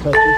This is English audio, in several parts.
touches.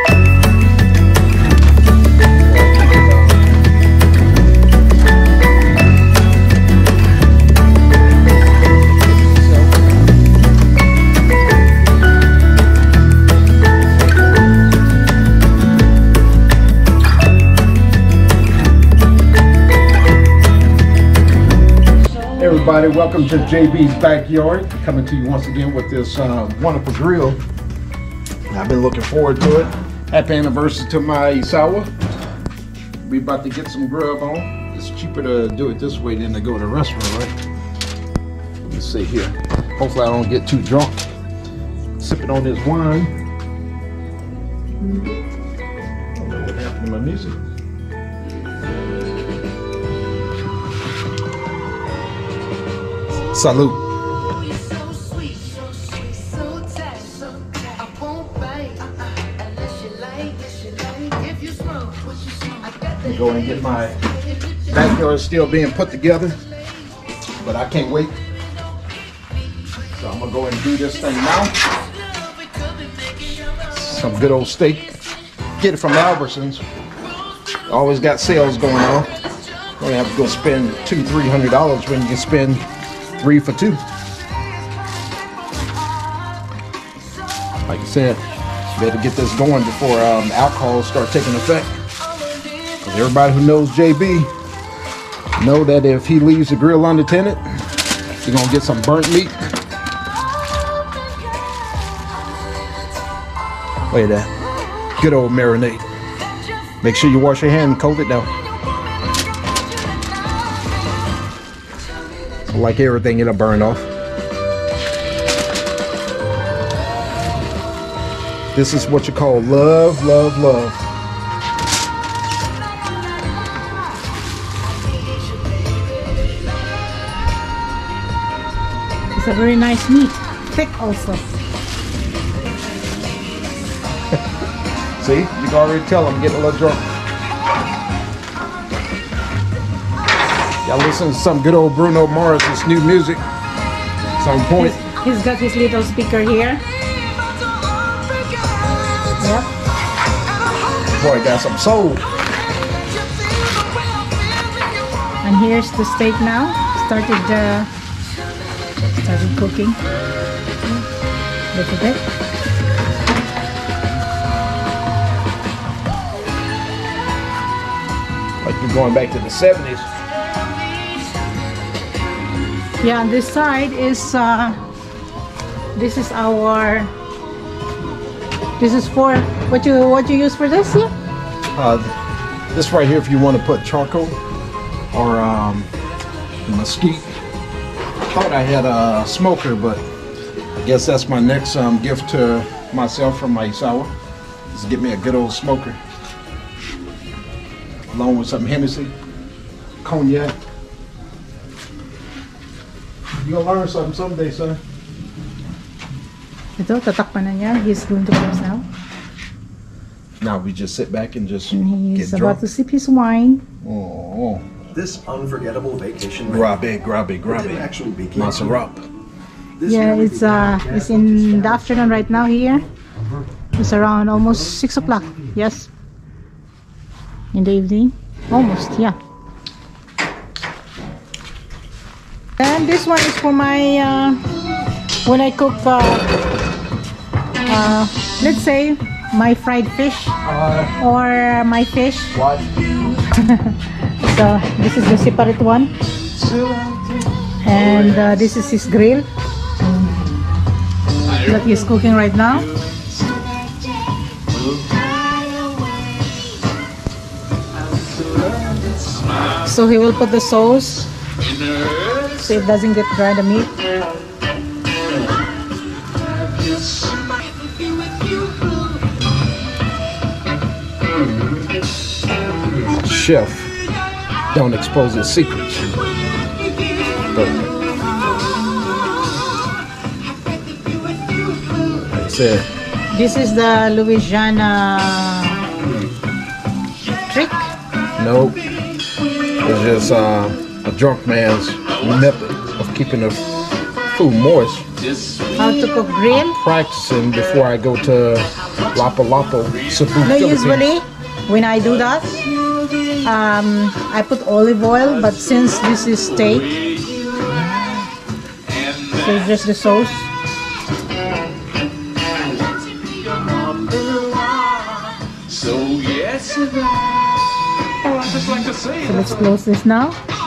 Everybody, welcome to JB's Backyard. Coming to you once again with this wonderful grill. I've been looking forward to it. Happy anniversary to my Isawa. We about to get some grub on. It's cheaper to do it this way than to go to the restaurant, right? Let's see here. Hopefully I don't get too drunk. Sipping on this wine. I don't know what happened to my music. Salute. Go and get my backyard still being put together, but I can't wait. So I'm gonna go and do this thing now. Some good old steak. Get it from Albertsons. Always got sales going on. Only have to go spend $200–300 when you can spend 3 for 2. Like I said, better get this going before alcohol start taking effect. Because everybody who knows JB know that if he leaves the grill unattended, you're gonna get some burnt meat. Look at that. Good old marinade. Make sure you wash your hand and coat it down. Like everything, it'll burn off. This is what you call love, love, love. It's a very nice meat, thick also. See, you can already tell I'm getting a little drunk. Y'all listen to some good old Bruno Mars's new music. It's on point. He's got his little speaker here. Yep. Boy, got some soul. And here's the steak now. Started cooking. Look at it. Like you're going back to the 70s. Yeah, on this side is this is our. This is for what you use for this? Yeah. This right here, if you want to put charcoal or mesquite. I thought I had a smoker, but I guess that's my next gift to myself from my Isawa. Is get me a good old smoker, along with some Hennessy, cognac. You're gonna learn something someday, son. Ito, tatakpan na niya. He's going to close now. Now we just sit back and just He's get about drunk. to sip his wine. Oh, This unforgettable vacation grabby. actually begin. Maserap. Yeah, it's in the afternoon right now here. It's around almost 6 o'clock. Yes. In the evening. Almost, yeah. And this one is for my when I cook let's say my fried fish or my fish. What? So this is the separate one, and this is his grill that he's cooking right now. So he will put the sauce so it doesn't get dry, the meat. Chef, don't expose his secrets. Perfect. Like I said, This is the Louisiana trick. nope. It's just a drunk man's method of keeping the food moist. how to cook grill. Practicing before I go to Lapu-Lapu, Cebu, No, Philippines. usually when I do that, I put olive oil, but since this is steak, so just the sauce. So yes, just like to say. So let's close this now,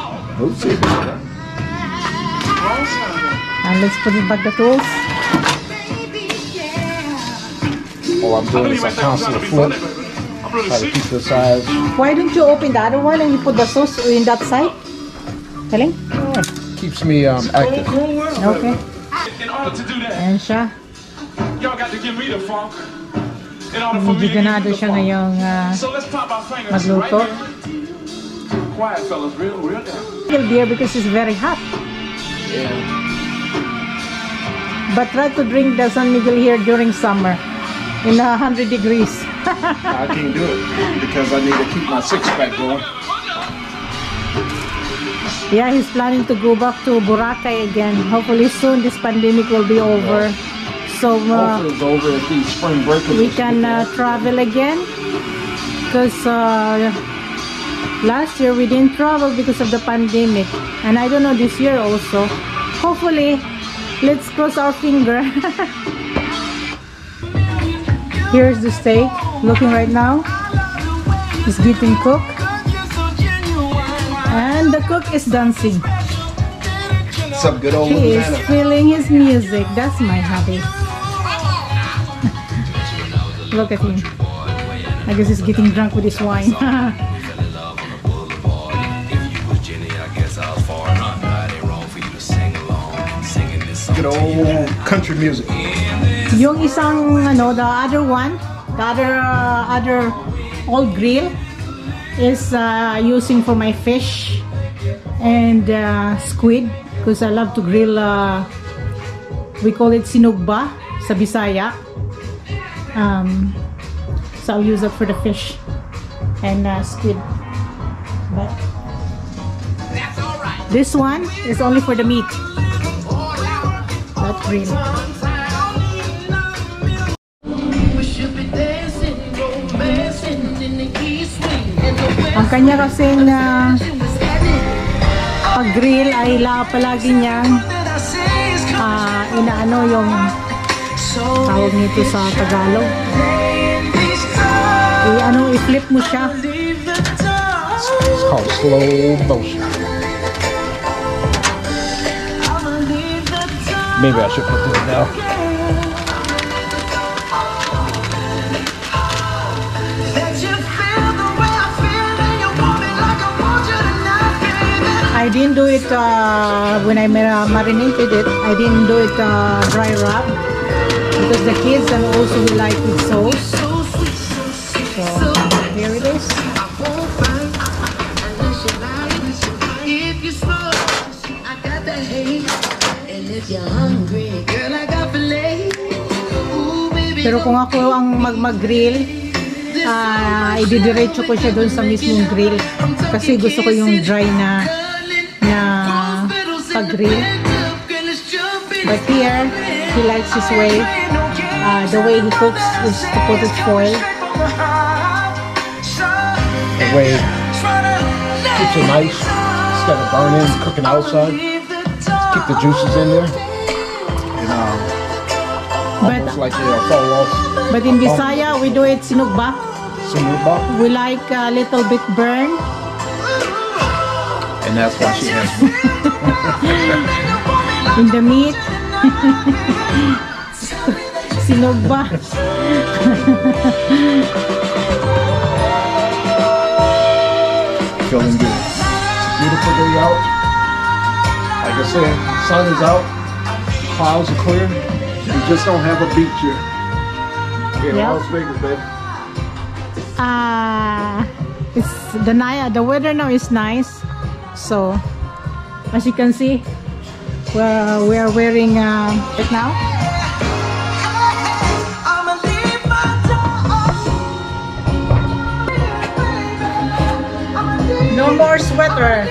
and let's put it back the tools. All I'm doing is I constantly flip, try to keep the size. Why don't you open the other one and you put the sauce in that side? Telling? Keeps me active. Okay. In order to do that, Ayan siya. y'all got to give me the funk. In order for me Medyo to give you ganado the siya funk. ngayong So let's pop our fingers magluto. right there. Quiet, fellas, real down. beer because it's very hot. But try to drink the San Miguel here during summer in 100 degrees. I can't do it because I need to keep my six-pack going. Yeah, he's planning to go back to Boracay again. Hopefully soon this pandemic will be over. So Hopefully it's over at the spring break. we can travel again. Because last year we didn't travel because of the pandemic. And I don't know this year also. Hopefully, let's cross our finger. Here's the steak, looking right now. It's getting cooked. And the cook is dancing. Some good old He is Louisiana. feeling his music. That's my hobby. Look at him. I guess he's getting drunk with his wine. Good old country music. Yung isang ano, the other one, the other old grill is using for my fish and squid, because I love to grill. We call it sinugba sa Bisaya. So I'll use it for the fish and squid. But this one is only for the meat. That grill. Ang kanya kasing pag-grill ay palagi niyang inaano yung tawag nito sa Tagalog. I-flip mo siya. It's called slow motion. Maybe I should put this now. I didn't do it when I marinated it. I didn't do it dry wrap because the kids and also we like with sauce. So here it is. Pero kung ako ang mag-grill, ididiretso ko siya doon sa mismong grill kasi gusto ko yung dry na pag-grill. But here, he likes his way. The way he cooks is to put it foil. The way keeps it nice instead of burning, cooking outside. Keep the juices in there. And almost like they'll fall off. But in Bisaya, we do it sinugba. Sinugba. We like a little bit burn. And that's why she has me. In the meat. Sinugba. Feeling good. It's a beautiful day out. Like I said, sun is out. Clouds are clear. We just don't have a beach here. Here in Yep. Las Vegas, baby. It's the weather now is nice. So as you can see, we are wearing right now. No more sweater.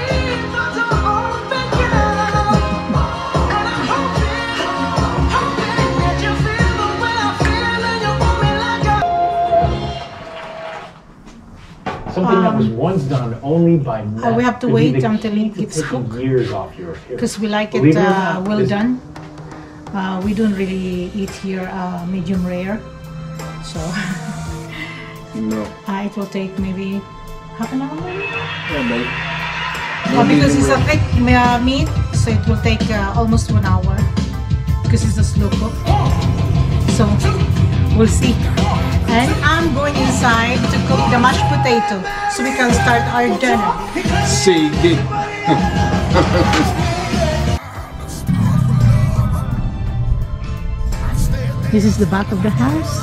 something that was once done only by men. we have to could be wait the until key it to gets taking cooked. years off your appearance. Because we like it Believe it or not, well this- done. We don't really eat here medium rare, so No. it will take maybe half an hour. Maybe? Yeah, babe. Because it's a thick meat, so it will take almost 1 hour because it's a slow cook. So we'll see. And I'm going inside to cook the mashed potato so we can start our dinner. See, This is the back of the house.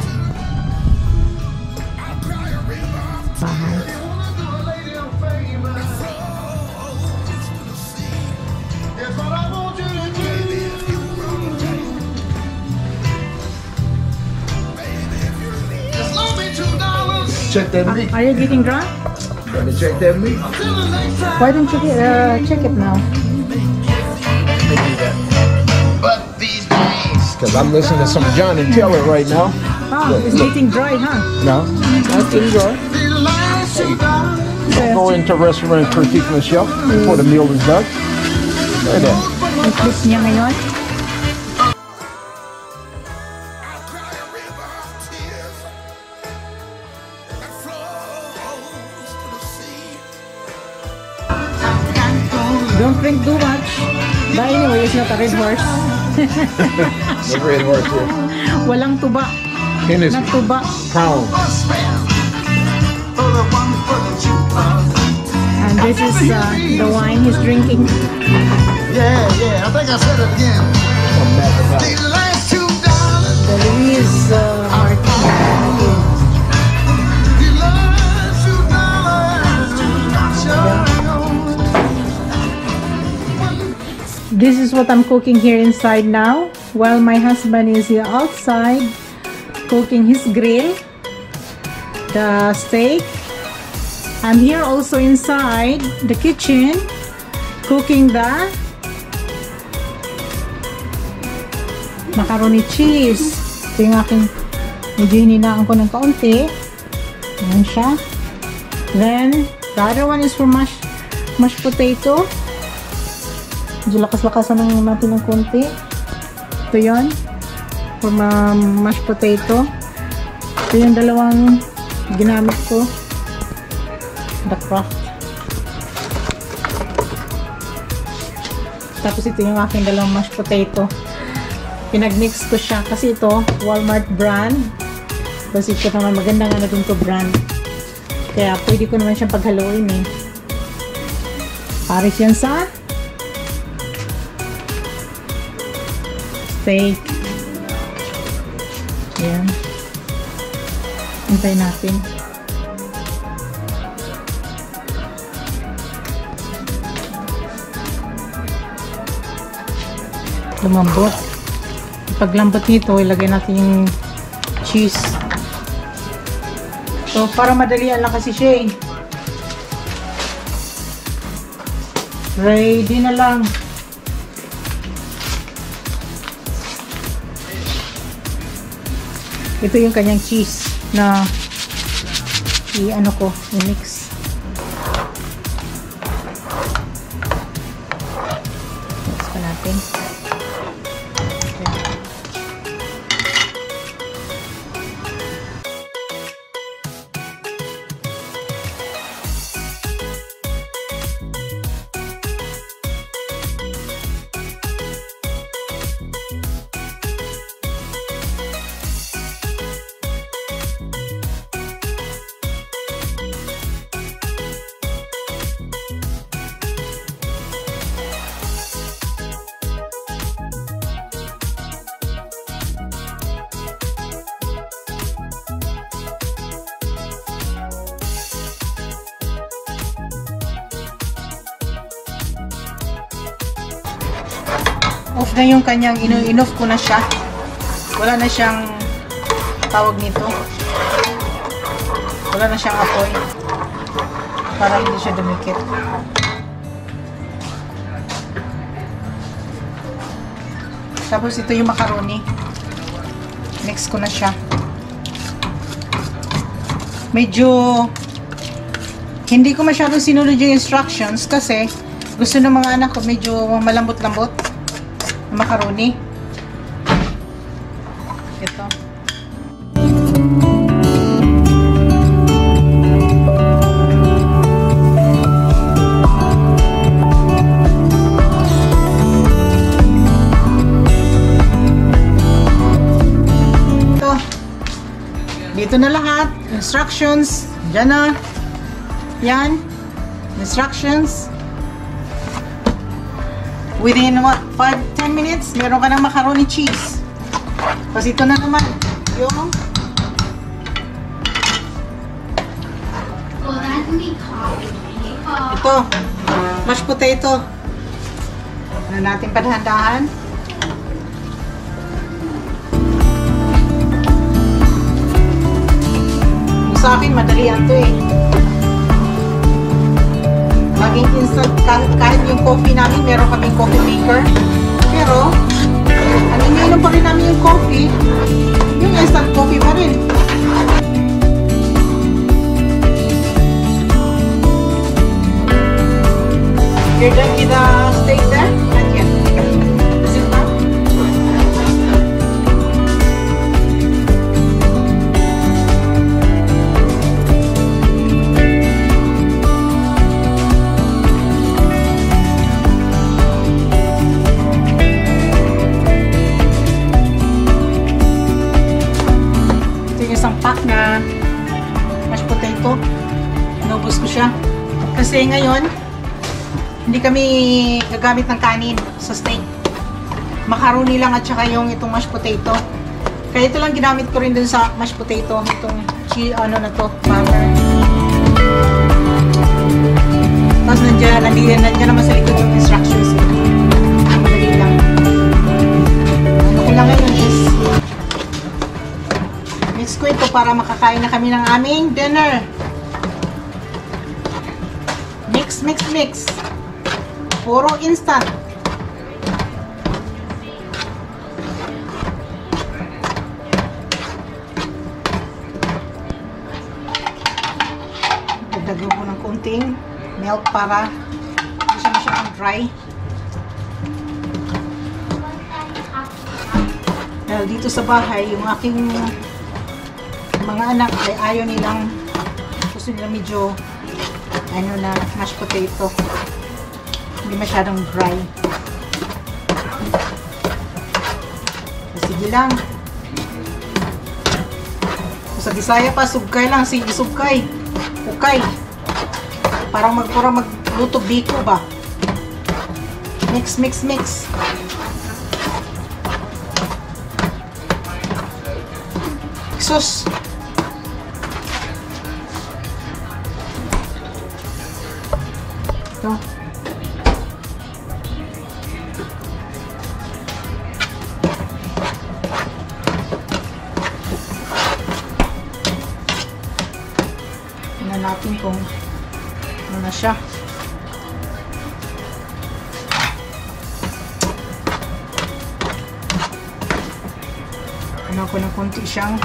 Bahay. check that meat. Are you getting drunk? Let me check that meat. Why don't you check it now? Because I'm listening to some Johnny Taylor right now. Oh, it's getting dry, huh? No, that's pretty good. Go into a restaurant and critique myself before the meal is done. Look at that. Ang clip niya ngayon. Don't drink too much. But anyway, it's not a red horse. The red horse here. Walang tuba. Hennessy. Not tuba. Crown. And this is the wine he's drinking. Yeah, I think I said it again. From Napa Valley. The last $2. The Louise Martin. The last $2. This is what I'm cooking here inside now, while my husband is here outside cooking his grill, the steak. I'm here also inside the kitchen cooking the macaroni cheese. Ito yung aking medyo hininaan ko ng kaunti. Ayan siya. Then the other one is for mashed potato. Medyo lakas-lakasan lang natin ng konti. Ito yun. For mashed potato. Ito yung dalawang ginamit ko. The Kraft. Tapos ito yung aking dalawang mashed potato. Pinag-mix ko siya. Kasi ito, Walmart brand. Kasi ito naman maganda nga na din to brand. Kaya pwede ko naman siyang paghaluin eh. Pares yan sa steak. Ayan. Hintay natin. Lumambot. Paglambot nito, ilagay natin yung cheese. So, para madalian lang kasi siya eh. Ready na lang. Ito yung kanyang cheese na i-ano ko, i-mix. Mix pa natin. Off na yung kanyang inoff ko na siya. Wala na siyang tawag nito. Wala na siyang apoy. Para hindi siya dumikit. Tapos ito yung macaroni. Mix ko na siya. Medyo Hindi ko masyadong sinunod yung instructions kasi gusto ng mga anak ko medyo malambot-lambot na macaroni. Ito. Dito na lahat. Instructions. Diyan na. Yan. Instructions. Within 5-10 minutes, meron ka ng macaroni cheese. Tapos ito na naman. Yung ito. Mashed potato. Ano natin padahan-dahan. Sa akin, madali yan to eh. Laging instant, kahit yung coffee namin, meron kaming coffee maker. Pero, ang iniinom pa rin namin yung coffee, yung instant coffee pa rin. You're done with the steak there? Not yet. Is it done? Pack na mashed potato. Inubos ko siya. Kasi ngayon, hindi kami gagamit ng kanin sa steak. Macaroni lang at saka yung itong mashed potato. Kaya ito lang ginamit ko rin dun sa mashed potato. Itong ano na to, butter. Tapos nandiyan naman sa likod yung instructions. Madali lang. Ano ko lang ngayon is mix ko ito para makakain na kami ng aming dinner. Mix, mix, mix. Puro instant. Dagdagan ko ng konting milk para hindi siya masyadong dry. Dahil dito sa bahay, yung aking mga anak ay ayaw nilang, gusto nila medyo ano na mashed potato, hindi masyadong dry. Sige lang. Sa Bisaya pa, sugkay lang, sige sugkay, ukay, parang magluto biko ba. Mix, mix, mix. Sus. Ito. Tingnan natin kung ano na siya. Ano ko ng konti siyang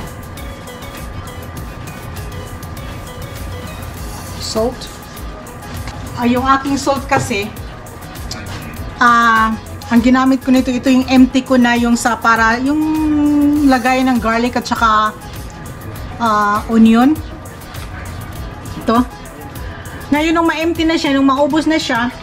salt. Yung aking salt kasi, ang ginamit ko nito, ito yung empty ko na yung sa para, yung lagay ng garlic at saka onion. Ito. Ngayon nung ma-empty na siya, nung maubos na siya,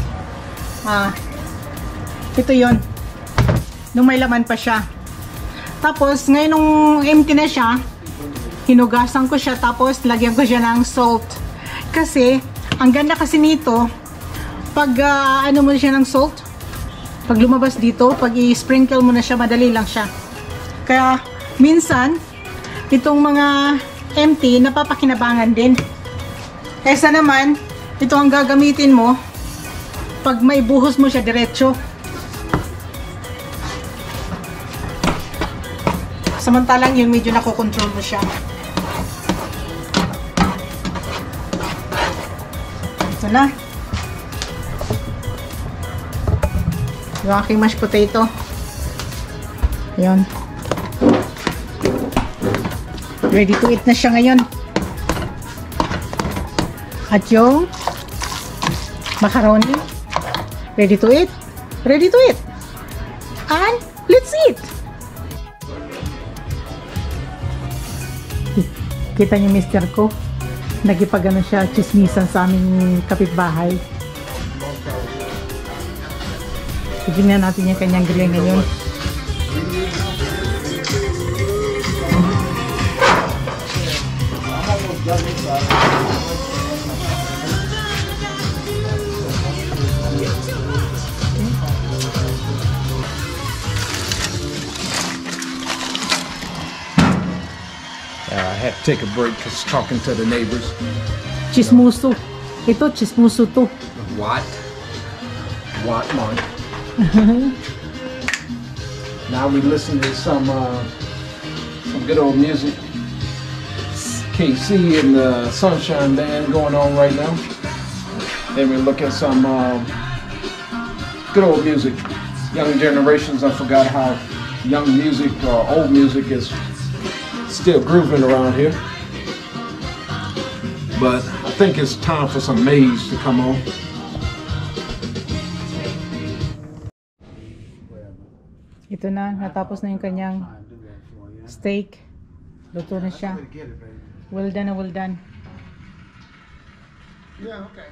ito yon, nung may laman pa siya. Tapos, ngayon nung empty na siya, hinugasan ko siya, tapos lagyan ko siya ng salt. Kasi, ang ganda kasi nito, pag ano mo siya ng salt, pag lumabas dito, pag i-sprinkle mo na siya, madali lang siya. Kaya, minsan, itong mga empty, napapakinabangan din. Kaysa naman, ito ang gagamitin mo, pag may buhos mo siya diretso. Samantalang yung medyo nakokontrol mo siya. Ito na. Yung aking mashed potato. Ayan. Ready to eat na siya ngayon. At yung macaroni. Ready to eat? Ready to eat! And let's eat! Kita niyo mister ko? Nagipagano siya, chismisan sa aming kapitbahay. Tignan natin yung kanyang grilling ngayon. I had to take a break because talking to the neighbors. Chismuso. Ito, chismuso to. What? What, man? Now we listen to some good old music. KC and the Sunshine Band going on right now. Then we look at some good old music. Young generations, I forgot how young music or old music is still grooving around here. But I think it's time for some maize to come on. Ito na, natapos na yung kanyang steak. Luto na siya. Well done na well done. Yeah, okay.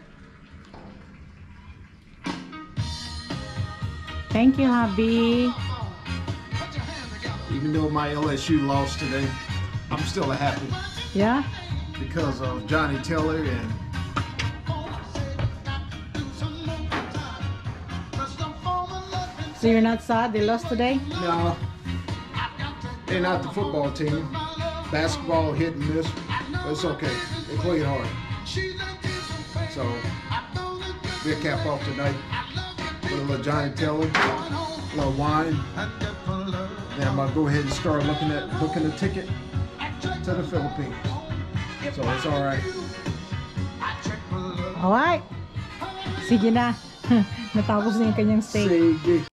Thank you, hubby. Even though my LSU lost today, I'm still happy Yeah? because of Johnny Taylor and So you're not sad they lost today? no, they're not the football team. Basketball hit and miss, but it's okay. They played hard. So we'll cap off tonight with a little Johnny Taylor, a little wine. Then I'm gonna go ahead and start looking at booking a ticket to the Philippines. So it's all right. Alright. Sige na. Natapos na yung kanyang steak. Sige.